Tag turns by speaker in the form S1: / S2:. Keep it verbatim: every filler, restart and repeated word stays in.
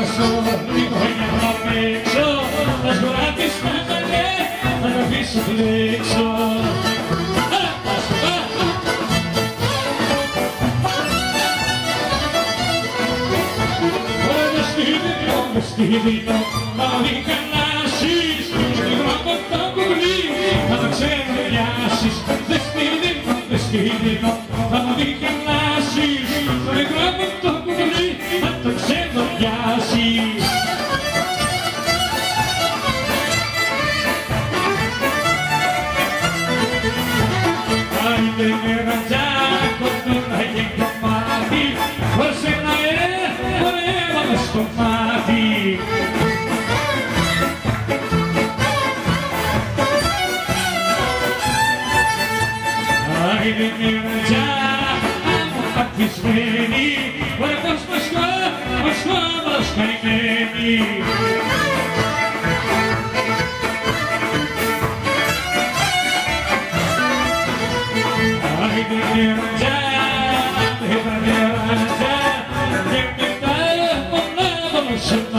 S1: στο λίγο για να παίξω. Τα σκορά της πέτανε, θα τα αφήσω φλέξω. Μες στη δίνω, θα δει κανάσεις, λίγο από το κουμπί, θα τα ξενοιάσεις. Μες στη δίνω, μες στη δίνω, θα δει κανάσεις, λίγο από το κουμπί, θα το ξενοιάσεις. Άιντε με ρατζάκο, τώρα και κομμάτι, ως ένα αίμα μες στο μάτι. Άιντε με ρατζάκο, παθισμένη, ωραία πως μασκά, μασκά μας καημένη. Should